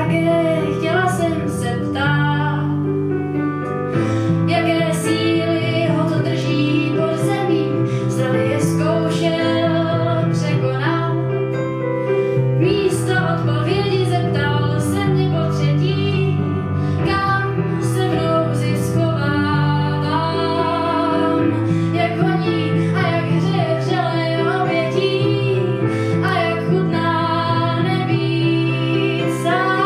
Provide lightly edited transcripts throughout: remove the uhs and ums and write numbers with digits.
také chtěla jsem se ptát, jaké síly ho to drží pod zemí, zdali je zkoušel překonat. Místo odpovědi zeptal se mě potřetí, kam se v nouzi schovávám, jak honí a jak hřeje vřelé obětí a jak chutná nebýt sám.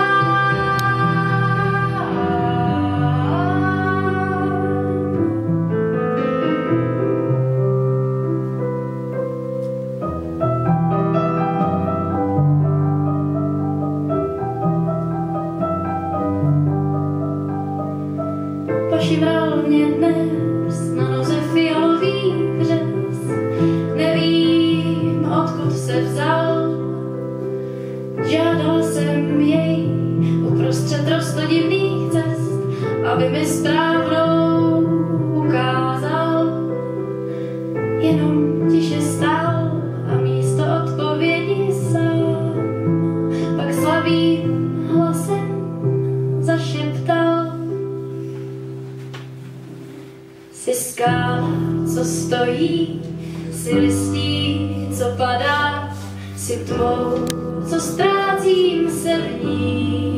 Pošivral mě dnes na noze fialový vřez, nevím, odkud se vzal. Žádala jsem jej uprostřed roztodivných cest, aby mi správnou ukázal. Jenom tiše stál a místo odpovědi sám pak slabým hlasem zašeptal: jsi skála, co stojí, jsi listí, co padá, jsi tmou, co ztrácím se v ní.